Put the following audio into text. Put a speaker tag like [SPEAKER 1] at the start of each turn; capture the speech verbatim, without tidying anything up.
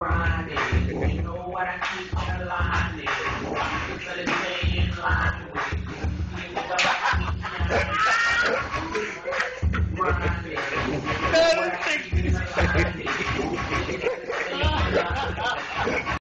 [SPEAKER 1] Friday. You know what I keep on the line is.